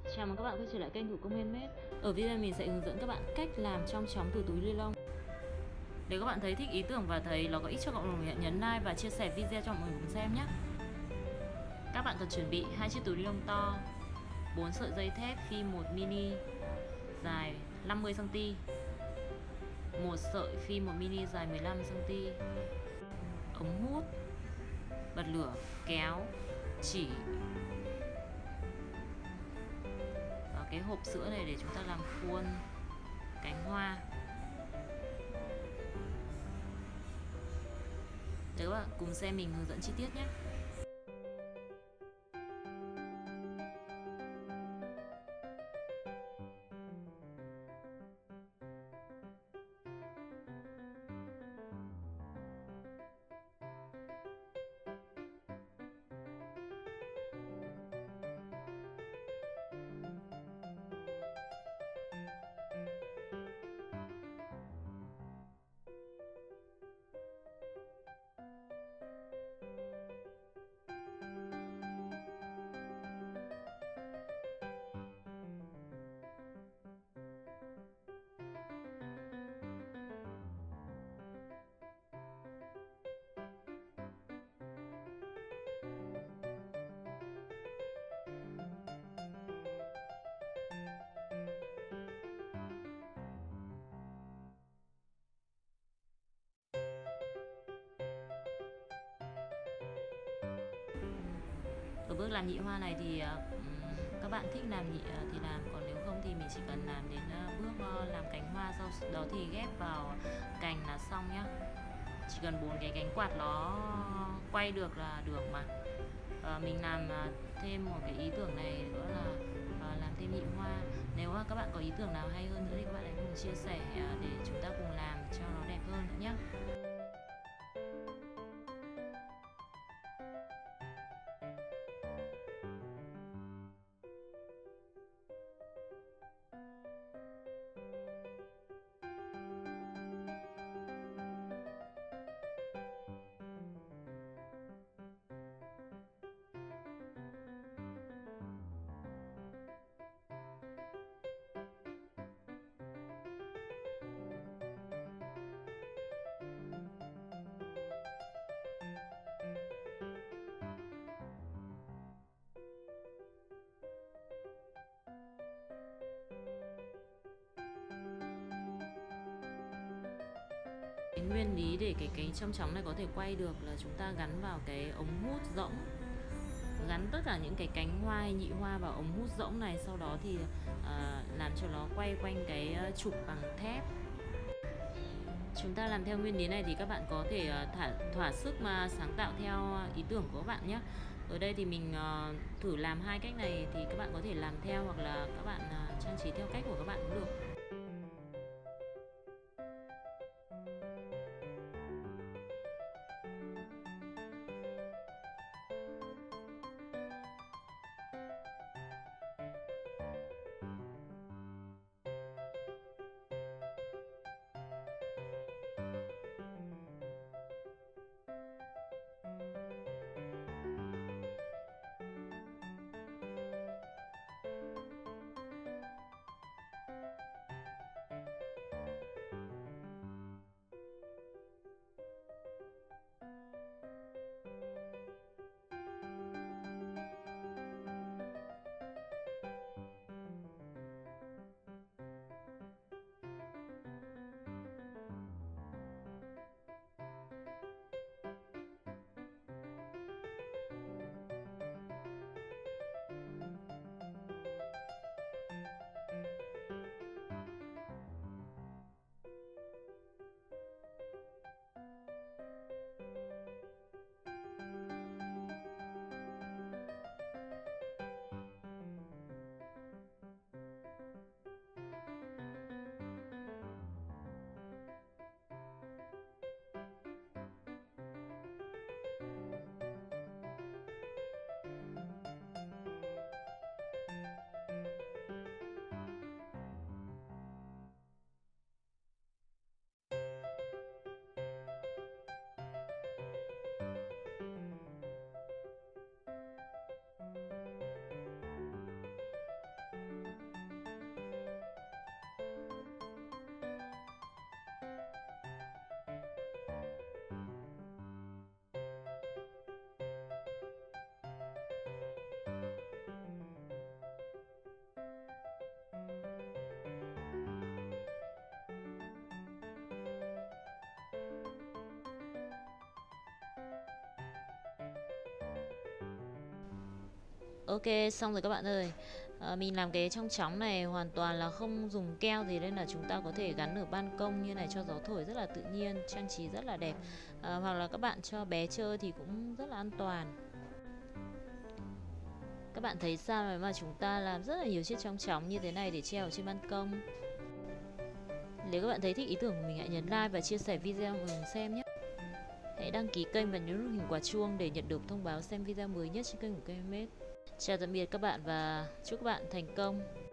Chào mừng các bạn quay trở lại kênh Thủ công Handmade. Ở video này mình sẽ hướng dẫn các bạn cách làm trong chóng từ túi ni lông. Nếu các bạn thấy thích ý tưởng và thấy nó có ích cho cộng đồng, hãy nhấn like và chia sẻ video cho mọi người cùng xem nhé. Các bạn cần chuẩn bị 2 chiếc túi ni lông to, 4 sợi dây thép phi 1 mini dài 50 cm, 1 sợi phi 1 mini dài 15 cm, ống hút, bật lửa, kéo, chỉ và cái hộp sữa này để chúng ta làm khuôn cánh hoa. Để các bạn cùng xem mình hướng dẫn chi tiết nhé. Ở bước làm nhị hoa này thì các bạn thích làm nhị thì làm, còn nếu không thì mình chỉ cần làm đến bước làm cánh hoa, sau đó thì ghép vào cành là xong nhá. Chỉ cần 4 cái cánh quạt nó quay được là được mà. Mình làm thêm một cái ý tưởng này nữa là làm thêm nhị hoa. Nếu các bạn có ý tưởng nào hay hơn nữa thì các bạn hãy cùng chia sẻ để chúng ta cùng làm cho nó đẹp hơn nữa nhé. Cái nguyên lý để cái trong chóng này có thể quay được là chúng ta gắn vào cái ống hút rỗng, gắn tất cả những cái cánh hoa hay nhị hoa vào ống hút rỗng này, sau đó thì làm cho nó quay quanh cái trục bằng thép. Chúng ta làm theo nguyên lý này thì các bạn có thể thỏa sức mà sáng tạo theo ý tưởng của các bạn nhé. Ở đây thì mình thử làm hai cách này thì các bạn có thể làm theo, hoặc là các bạn trang trí theo cách của các bạn cũng được. Ok, xong rồi các bạn ơi. Mình làm cái trong chóng này hoàn toàn là không dùng keo gì, nên là chúng ta có thể gắn ở ban công như này cho gió thổi rất là tự nhiên, trang trí rất là đẹp. Hoặc là các bạn cho bé chơi thì cũng rất là an toàn. Các bạn thấy sao mà chúng ta làm rất là nhiều chiếc trong chóng như thế này để treo ở trên ban công. Nếu các bạn thấy thích ý tưởng của mình, hãy nhấn like và chia sẻ video với mình xem nhé. Hãy đăng ký kênh và nhấn nút hình quả chuông để nhận được thông báo xem video mới nhất trên kênh của Cây Handmade. Chào tạm biệt các bạn và chúc các bạn thành công.